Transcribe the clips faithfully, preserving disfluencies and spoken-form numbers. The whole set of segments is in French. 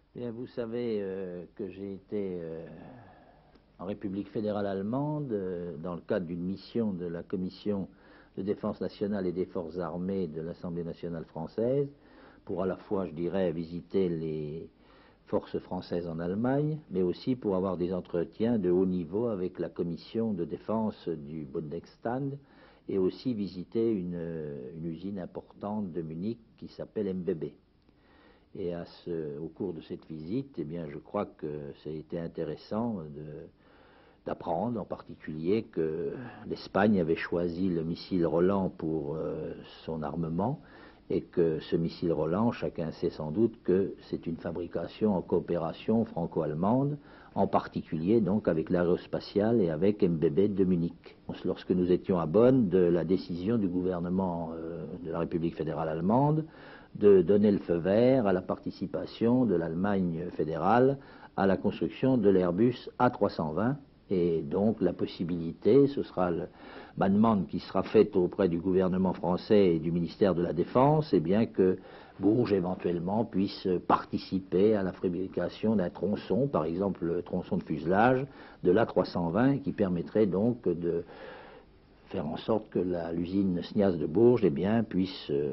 Bien, vous savez euh, que j'ai été euh, en République fédérale allemande euh, dans le cadre d'une mission de la Commission de défense nationale et des forces armées de l'Assemblée nationale française pour à la fois, je dirais, visiter les forces françaises en Allemagne, mais aussi pour avoir des entretiens de haut niveau avec la Commission de défense du Bundesstand et aussi visiter une, une usine importante de Munich qui s'appelle M B B. Et à ce, au cours de cette visite, eh bien, je crois que ça a été intéressant d'apprendre en particulier que l'Espagne avait choisi le missile Roland pour euh, son armement et que ce missile Roland, chacun sait sans doute que c'est une fabrication en coopération franco-allemande, en particulier donc avec l'aérospatiale et avec M B B de Munich. Lorsque nous étions à Bonn, de la décision du gouvernement euh, de la République fédérale allemande de donner le feu vert à la participation de l'Allemagne fédérale à la construction de l'Airbus A trois cent vingt, et donc la possibilité, ce sera le, ma demande qui sera faite auprès du gouvernement français et du ministère de la Défense, et bien que Bourges éventuellement puisse participer à la fabrication d'un tronçon, par exemple le tronçon de fuselage de l'A trois cent vingt, qui permettrait donc de faire en sorte que l'usine SNIAS de Bourges eh bien, puisse euh,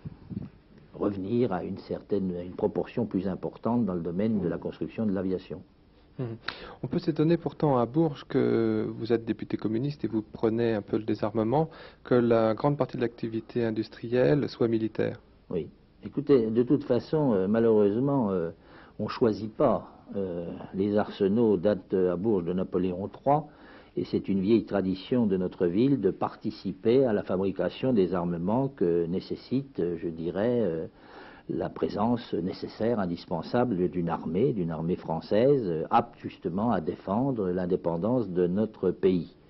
revenir à une certaine, à une proportion plus importante dans le domaine de la construction de l'aviation. Mmh. On peut s'étonner pourtant à Bourges, que vous êtes député communiste et vous prenez un peu le désarmement, que la grande partie de l'activité industrielle soit militaire. Oui. Écoutez, de toute façon, euh, malheureusement, euh, on ne choisit pas. Euh, les arsenaux datent à Bourges de Napoléon trois, et c'est une vieille tradition de notre ville de participer à la fabrication des armements que nécessite, je dirais, euh, la présence nécessaire, indispensable d'une armée, d'une armée française, apte justement à défendre l'indépendance de notre pays.